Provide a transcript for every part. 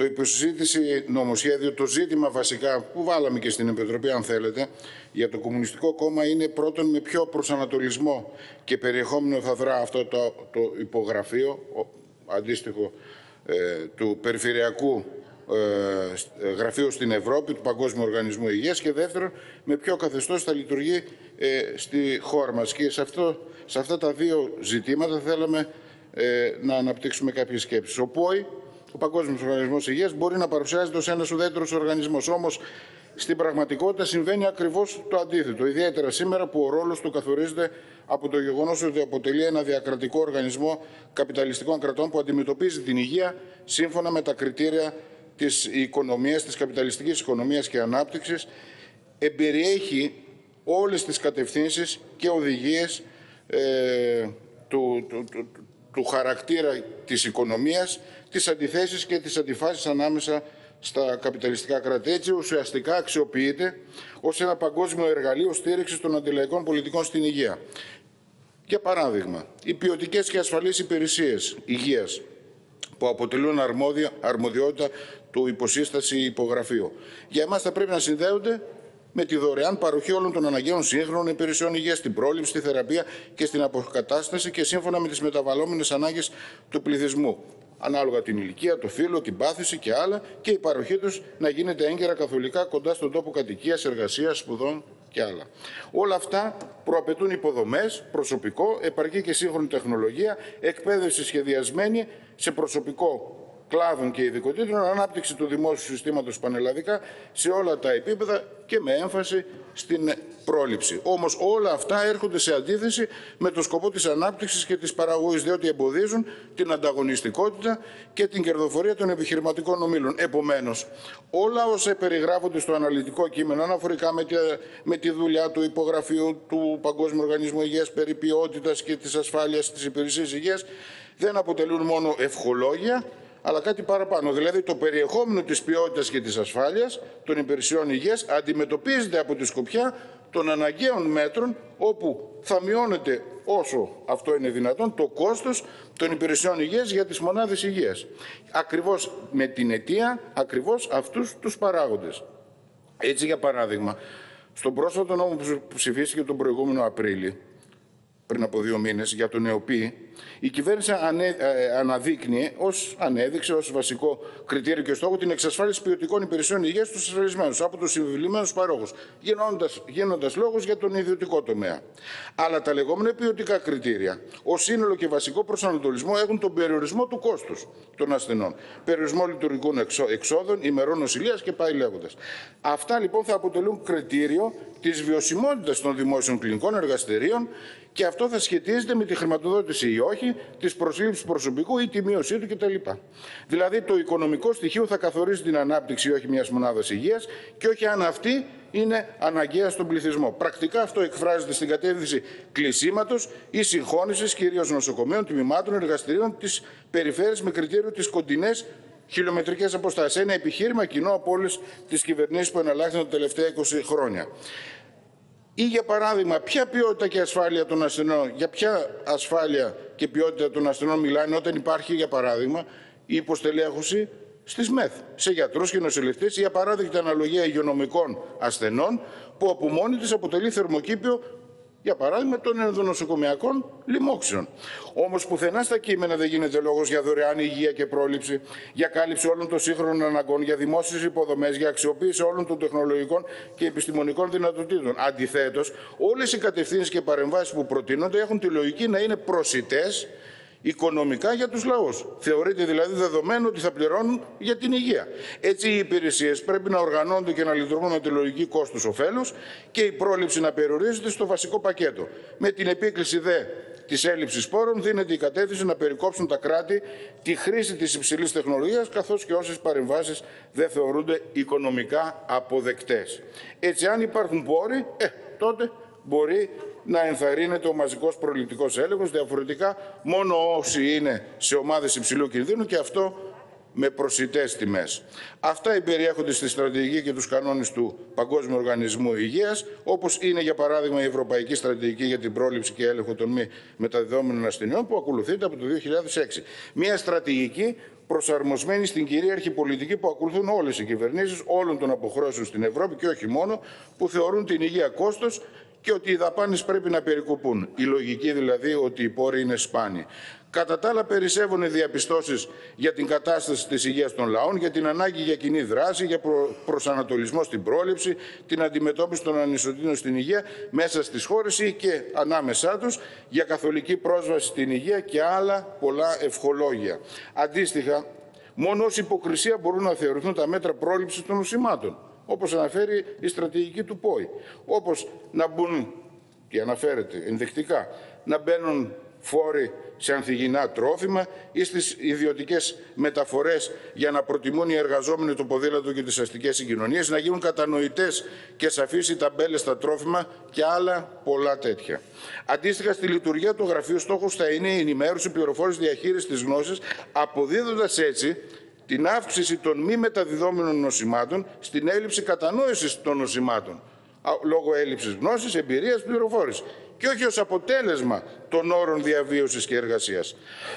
Το υποσυζήτηση νομοσχέδιο, το ζήτημα βασικά που βάλαμε και στην Επιτροπή, αν θέλετε, για το Κομμουνιστικό Κόμμα είναι πρώτον με ποιο προσανατολισμό και περιεχόμενο θα δρά αυτό το υπογραφείο, αντίστοιχο του Περιφερειακού Γραφείου στην Ευρώπη, του Παγκόσμιου Οργανισμού Υγείας, και δεύτερον με ποιο καθεστώς θα λειτουργεί στη χώρα μας. Και σε αυτά τα δύο ζητήματα θέλαμε να αναπτύξουμε κάποιες σκέψεις. Ο ΠΟΗ, ο Παγκόσμιος Οργανισμός Υγείας, μπορεί να παρουσιάζεται ως ένας ουδέτερος οργανισμός, όμως στην πραγματικότητα συμβαίνει ακριβώς το αντίθετο, ιδιαίτερα σήμερα που ο ρόλος του καθορίζεται από το γεγονός ότι αποτελεί ένα διακρατικό οργανισμό καπιταλιστικών κρατών που αντιμετωπίζει την υγεία σύμφωνα με τα κριτήρια της οικονομίας, της καπιταλιστικής οικονομίας και ανάπτυξης, εμπεριέχει όλες τις κατευθύνσεις και οδηγίες του χαρακτήρα της οικονομίας, τις αντιθέσεις και τις αντιφάσεις ανάμεσα στα καπιταλιστικά κράτη. Έτσι, ουσιαστικά αξιοποιείται ως ένα παγκόσμιο εργαλείο στήριξης των αντιλαϊκών πολιτικών στην υγεία. Για παράδειγμα, οι ποιοτικές και ασφαλείς υπηρεσίες υγείας που αποτελούν αρμοδιότητα του υποσύσταση υπογραφείου, για εμάς θα πρέπει να συνδέονται με τη δωρεάν παροχή όλων των αναγκαίων σύγχρονων υπηρεσιών υγείας, στην πρόληψη, στη θεραπεία και στην αποκατάσταση και σύμφωνα με τις μεταβαλλόμενες ανάγκες του πληθυσμού, ανάλογα την ηλικία, το φύλο, την πάθηση και άλλα, και η παροχή τους να γίνεται έγκαιρα καθολικά κοντά στον τόπο κατοικίας, εργασίας, σπουδών και άλλα. Όλα αυτά προαπαιτούν υποδομές, προσωπικό, επαρκή και σύγχρονη τεχνολογία, εκπαίδευση σχεδιασμένη σε προσωπικό κλάδων και ειδικοτήτων, ανάπτυξη του δημόσιου συστήματος πανελλαδικά σε όλα τα επίπεδα και με έμφαση στην πρόληψη. Όμως όλα αυτά έρχονται σε αντίθεση με το σκοπό της ανάπτυξης και της παραγωγής, διότι εμποδίζουν την ανταγωνιστικότητα και την κερδοφορία των επιχειρηματικών ομίλων. Επομένως, όλα όσα περιγράφονται στο αναλυτικό κείμενο αναφορικά με τη δουλειά του υπογραφείου του Παγκόσμιου Οργανισμού Υγείας περί ποιότητας και της ασφάλειας της υπηρεσίας υγείας δεν αποτελούν μόνο ευχολόγια, αλλά κάτι παραπάνω. Δηλαδή, το περιεχόμενο της ποιότητας και της ασφάλειας των υπηρεσιών υγείας αντιμετωπίζεται από τη σκοπιά των αναγκαίων μέτρων, όπου θα μειώνεται όσο αυτό είναι δυνατόν το κόστος των υπηρεσιών υγείας για τις μονάδες υγείας. Ακριβώς με την αιτία ακριβώς αυτούς τους παράγοντες. Έτσι, για παράδειγμα, στον πρόσφατο νόμο που ψηφίστηκε τον προηγούμενο Απρίλη, πριν από 2 μήνες, για τον ΕΟΠΗ, η κυβέρνηση ανέδειξε ως βασικό κριτήριο και στόχο την εξασφάλιση ποιοτικών υπηρεσιών υγείας στους ασφαλισμένους από τους συμβεβλημένους παρόχους, γίνοντας λόγος για τον ιδιωτικό τομέα. Αλλά τα λεγόμενα ποιοτικά κριτήρια, ως σύνολο και βασικό προσανατολισμό, έχουν τον περιορισμό του κόστους των ασθενών, περιορισμό λειτουργικών εξόδων, ημερών νοσηλείας και πάει λέγοντας. Αυτά λοιπόν θα αποτελούν κριτήριο της βιωσιμότητας των δημόσιων κλινικών εργαστηρίων, και αυτό θα σχετίζεται με τη χρηματοδότηση ή όχι, της προσλήψης προσωπικού ή τη μείωσή του κτλ. Δηλαδή, το οικονομικό στοιχείο θα καθορίζει την ανάπτυξη ή όχι μιας μονάδας υγείας και όχι αν αυτή είναι αναγκαία στον πληθυσμό. Πρακτικά αυτό εκφράζεται στην κατεύθυνση κλεισίματος ή συγχώνησης κυρίως νοσοκομείων, τμήματων, εργαστηρίων της περιφέρειας με κριτήριο τις κοντινές χιλιομετρικές αποστάσεις. Ένα επιχείρημα κοινό από όλες τις κυβερνήσεις που εναλλάχθηκαν τα τελευταία 20 χρόνια. Ή, για παράδειγμα, ποια ποιότητα και ασφάλεια των ασθενών, για ποια ασφάλεια και ποιότητα των ασθενών μιλάνε όταν υπάρχει, για παράδειγμα, η υποστελέχωση στις ΜΕΘ, σε γιατρούς και νοσηλευτές, ή απαράδεκτη αναλογία υγειονομικών ασθενών, που από μόνη της αποτελεί θερμοκήπιο, για παράδειγμα, των ενδονοσοκομιακών λοιμόξεων. Όμως, πουθενά στα κείμενα δεν γίνεται λόγος για δωρεάν υγεία και πρόληψη, για κάλυψη όλων των σύγχρονων αναγκών, για δημόσιες υποδομές, για αξιοποίηση όλων των τεχνολογικών και επιστημονικών δυνατοτήτων. Αντιθέτως, όλες οι κατευθύνσεις και παρεμβάσεις που προτείνονται έχουν τη λογική να είναι προσιτές οικονομικά για τους λαούς. Θεωρείται δηλαδή δεδομένο ότι θα πληρώνουν για την υγεία. Έτσι, οι υπηρεσίες πρέπει να οργανώνονται και να λειτουργούν με τη λογική κόστους-οφέλους και η πρόληψη να περιορίζεται στο βασικό πακέτο. Με την επίκληση της έλλειψης πόρων δίνεται η κατεύθυνση να περικόψουν τα κράτη τη χρήση της υψηλής τεχνολογίας, καθώς και όσες παρεμβάσεις δεν θεωρούνται οικονομικά αποδεκτές. Έτσι, αν υπάρχουν πόροι, τότε μπορεί να ενθαρρύνεται ο μαζικός προληπτικός έλεγχος, διαφορετικά μόνο όσοι είναι σε ομάδες υψηλού κινδύνου, και αυτό με προσιτές τιμές. Αυτά εμπεριέχονται στη στρατηγική και τους κανόνες του Παγκόσμιου Οργανισμού Υγείας, όπως είναι, για παράδειγμα, η Ευρωπαϊκή Στρατηγική για την Πρόληψη και Έλεγχο των Μη Μεταδιδόμενων Ασθενειών, που ακολουθείται από το 2006. Μια στρατηγική προσαρμοσμένη στην κυρίαρχη πολιτική που ακολουθούν όλες οι κυβερνήσεις όλων των αποχρώσεων στην Ευρώπη και όχι μόνο, που θεωρούν την υγεία κόστος και ότι οι δαπάνες πρέπει να περικοπούν. Η λογική δηλαδή ότι οι πόροι είναι σπάνιοι. Κατά τα άλλα, περισσεύουν οι διαπιστώσεις για την κατάσταση της υγείας των λαών, για την ανάγκη για κοινή δράση, για προσανατολισμό στην πρόληψη, την αντιμετώπιση των ανισοτήτων στην υγεία μέσα στις χώρες ή και ανάμεσά τους, για καθολική πρόσβαση στην υγεία και άλλα πολλά ευχολόγια. Αντίστοιχα, μόνο ως υποκρισία μπορούν να θεωρηθούν τα μέτρα πρόληψης των νοσημάτων, όπως αναφέρει η στρατηγική του ΠΟΗ. Όπως να μπουν, και αναφέρεται ενδεικτικά, να μπαίνουν φόροι σε ανθυγιεινά τρόφιμα ή στις ιδιωτικές μεταφορές για να προτιμούν οι εργαζόμενοι το ποδήλατο και τις αστικές συγκοινωνίες, να γίνουν κατανοητές και σαφείς οι ταμπέλες στα τρόφιμα και άλλα πολλά τέτοια. Αντίστοιχα, στη λειτουργία του γραφείου στόχος θα είναι η ενημέρωση, πληροφόρηση, διαχείριση της γνώσης, αποδίδοντας έτσι την αύξηση των μη μεταδιδόμενων νοσημάτων στην έλλειψη κατανόησης των νοσημάτων, λόγω έλλειψης γνώσης, εμπειρίας, πληροφόρησης, και όχι ως αποτέλεσμα των όρων διαβίωσης και εργασίας.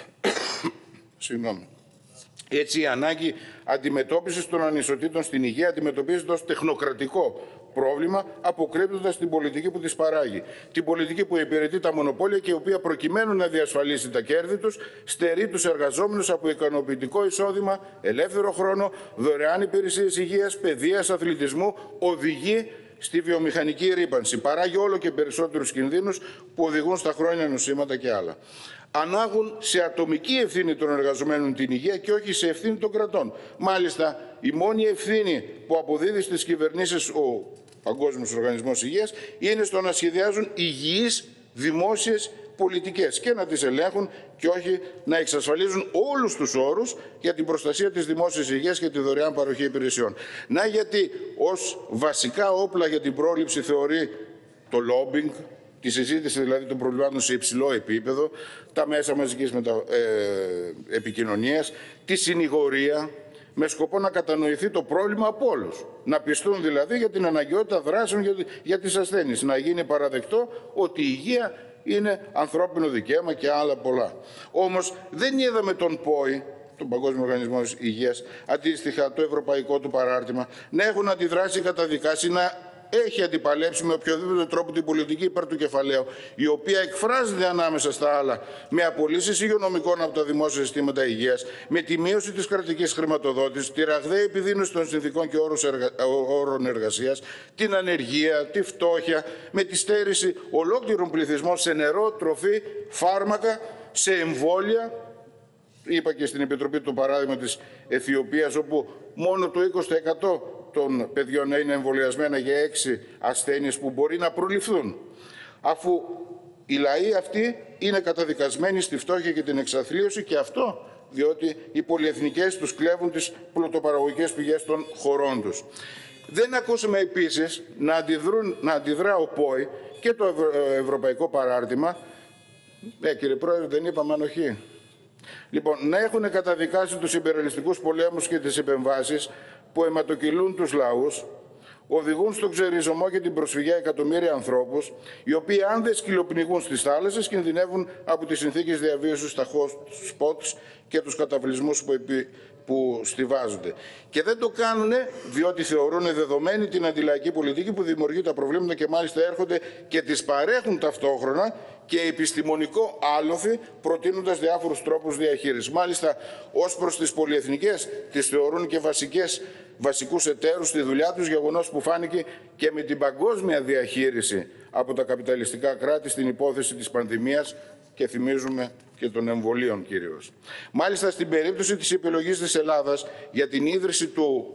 Συγγνώμη. Έτσι, η ανάγκη αντιμετώπισης των ανισοτήτων στην υγεία αντιμετωπίζεται ως τεχνοκρατικό πρόβλημα, αποκρύπτοντας την πολιτική που τις παράγει. Την πολιτική που υπηρετεί τα μονοπόλια και η οποία, προκειμένου να διασφαλίσει τα κέρδη τους, στερεί τους εργαζόμενους από ικανοποιητικό εισόδημα, ελεύθερο χρόνο, δωρεάν υπηρεσίες υγείας, παιδείας, αθλητισμού, οδηγεί στη βιομηχανική ρύπανση. Παράγει όλο και περισσότερους κινδύνους που οδηγούν στα χρόνια νοσήματα και άλλα. Ανάγουν σε ατομική ευθύνη των εργαζομένων την υγεία και όχι σε ευθύνη των κρατών. Μάλιστα, η μόνη ευθύνη που αποδίδει στις κυβερνήσεις ο Παγκόσμιος Οργανισμός Υγείας είναι στο να σχεδιάζουν υγιείς δημόσιες πολιτικές και να τις ελέγχουν και όχι να εξασφαλίζουν όλους τους όρους για την προστασία της δημόσιας υγείας και τη δωρεάν παροχή υπηρεσιών. Να γιατί ως βασικά όπλα για την πρόληψη θεωρεί το lobbying, τη συζήτηση δηλαδή των προβλημάτων σε υψηλό επίπεδο, τα μέσα μαζικής επικοινωνίας, τη συνηγορία, με σκοπό να κατανοηθεί το πρόβλημα από όλους. Να πιστούν δηλαδή για την αναγκαιότητα δράσεων για τις ασθένειες. Να γίνει παραδεκτό ότι η υγεία είναι ανθρώπινο δικαίωμα και άλλα πολλά. Όμως δεν είδαμε τον ΠΟΗ, τον Παγκόσμιο Οργανισμό Υγείας, αντίστοιχα το ευρωπαϊκό του παράρτημα, να έχουν αντιδράσει, καταδικάσει, να έχει αντιπαλέψει με οποιοδήποτε τρόπο την πολιτική υπέρ του κεφαλαίου, η οποία εκφράζεται ανάμεσα στα άλλα με απολύσεις υγειονομικών από τα δημόσια συστήματα υγείας, με τη μείωση της κρατικής χρηματοδότησης, τη ραγδαία επιδείνωση των συνθηκών και όρων εργασίας, την ανεργία, τη φτώχεια, με τη στέρηση ολόκληρων πληθυσμών σε νερό, τροφή, φάρμακα, σε εμβόλια. Είπα και στην Επιτροπή το παράδειγμα της Αιθιοπίας, όπου μόνο το 20% των παιδιών είναι εμβολιασμένα για 6 ασθένειες που μπορεί να προληφθούν, αφού οι λαοί αυτοί είναι καταδικασμένοι στη φτώχεια και την εξαθλίωση, και αυτό διότι οι πολυεθνικές τους κλέβουν τις πλουτοπαραγωγικές πηγές των χωρών τους. Δεν ακούσαμε επίσης να αντιδρά ο ΠΟΗ και το Ευρωπαϊκό Παράρτημα. Κύριε Πρόεδρε, δεν είπαμε ανοχή. Λοιπόν, να έχουν καταδικάσει τους υπερελιστικούς πολέμους και τις επεμβάσεις που αιματοκυλούν τους λαούς, οδηγούν στον ξεριζωμό και την προσφυγιά εκατομμύρια ανθρώπους, οι οποίοι αν δεν σκυλοπνιγούν στις θάλασσες κινδυνεύουν από τις συνθήκες διαβίωσης στα hot spots και τους καταβλισμούς που στιβάζονται. Και δεν το κάνουν διότι θεωρούν δεδομένη την αντιλαϊκή πολιτική που δημιουργεί τα προβλήματα και μάλιστα έρχονται και τις παρέχουν ταυτόχρονα και επιστημονικό άλοθη, προτείνοντας διάφορους τρόπους διαχείρισης. Μάλιστα, ως προς τις πολυεθνικές, τις θεωρούν και βασικούς εταίρους στη δουλειά τους, γεγονός που φάνηκε και με την παγκόσμια διαχείριση από τα καπιταλιστικά κράτη στην υπόθεση της πανδημίας και θυμίζουμε και των εμβολίων κυρίως. Μάλιστα, στην περίπτωση της επιλογής της Ελλάδας για την ίδρυση του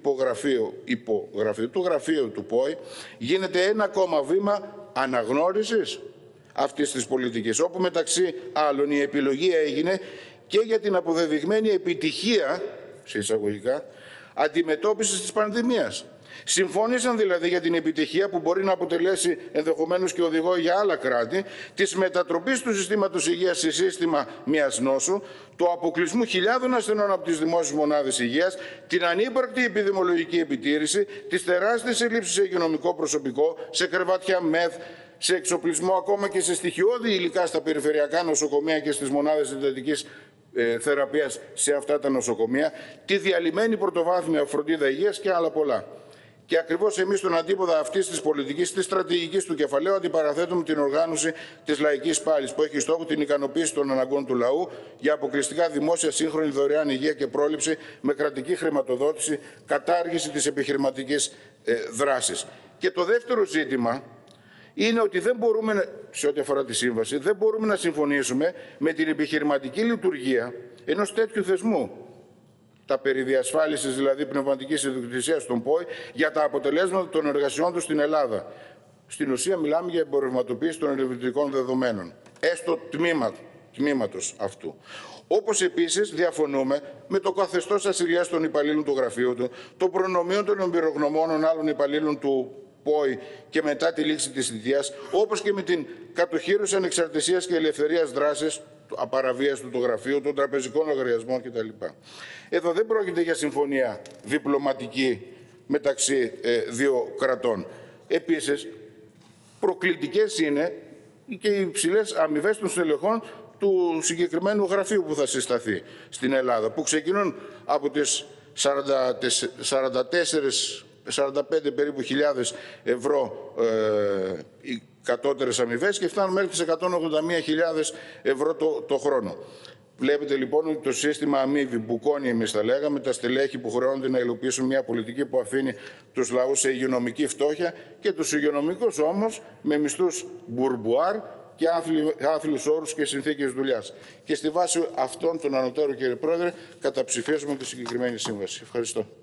του γραφείου του ΠΟΗ, γίνεται ένα ακόμα βήμα αναγνώρισης αυτής της πολιτικής, όπου μεταξύ άλλων η επιλογή έγινε και για την αποδεδειγμένη επιτυχία, σε εισαγωγικά, αντιμετώπισης της πανδημίας. Συμφώνησαν δηλαδή για την επιτυχία που μπορεί να αποτελέσει ενδεχομένως και οδηγό για άλλα κράτη της μετατροπής του συστήματος υγείας σε σύστημα μιας νόσου, το αποκλεισμού χιλιάδων ασθενών από τις δημόσιες μονάδες υγείας, την ανύπαρκτη επιδημιολογική επιτήρηση, τις τεράστιες ελλείψεις σε υγειονομικό προσωπικό, σε κρεβάτια ΜΕΘ, σε εξοπλισμό, ακόμα και σε στοιχειώδη υλικά στα περιφερειακά νοσοκομεία και στις μονάδες εντατικής θεραπείας σε αυτά τα νοσοκομεία, τη διαλυμένη πρωτοβάθμια φροντίδα υγείας και άλλα πολλά. Και ακριβώς εμείς στον αντίποδα αυτής της πολιτικής, της στρατηγικής του κεφαλαίου, αντιπαραθέτουμε την οργάνωση της λαϊκής πάλης, που έχει στόχο την ικανοποίηση των αναγκών του λαού για αποκλειστικά δημόσια σύγχρονη δωρεάν υγεία και πρόληψη με κρατική χρηματοδότηση, κατάργηση της επιχειρηματικής δράσης. Και το δεύτερο ζήτημα είναι ότι δεν μπορούμε, σε ό,τι αφορά τη σύμβαση, δεν μπορούμε να συμφωνήσουμε με την επιχειρηματική λειτουργία ενός τέτοιου θεσμού. Τα περί διασφάλισης, δηλαδή πνευματικής ιδιοκτησίας των ΠΟΗ, για τα αποτελέσματα των εργασιών του στην Ελλάδα. Στην ουσία μιλάμε για εμπορευματοποίηση των ερευνητικών δεδομένων, έστω τμήματος αυτού. Όπως επίσης διαφωνούμε με το καθεστώς ασυλίας των υπαλλήλων του γραφείου του, των προνομίων των εμπειρογνωμόνων άλλων υπαλλήλων του ΠΟΗ και μετά τη λήξη της θητείας, όπως και με την κατοχήρωση ανεξαρτησίας και ελευθερίας δράσης, απαραβίαση του γραφείου, των τραπεζικών λογαριασμών κτλ. Εδώ δεν πρόκειται για συμφωνία διπλωματική μεταξύ δύο κρατών. Επίσης, προκλητικές είναι και οι υψηλές αμοιβές των στελεχών του συγκεκριμένου γραφείου που θα συσταθεί στην Ελλάδα, που ξεκινούν από τις 45 περίπου χιλιάδες ευρώ οι κατώτερες αμοιβές και φτάνουν μέχρι τις 181.000 ευρώ το χρόνο. Βλέπετε λοιπόν ότι το σύστημα αμοιβή μπουκώνει, εμείς θα λέγαμε, τα στελέχη που χρεώνονται να υλοποιήσουν μια πολιτική που αφήνει τους λαούς σε υγειονομική φτώχεια και τους υγειονομικούς όμως με μισθούς μπουρμπουάρ και άθλιους όρους και συνθήκες δουλειάς. Και στη βάση αυτών των ανωτέρων, κύριε Πρόεδρε, καταψηφίζουμε τη συγκεκριμένη σύμβαση. Ευχαριστώ.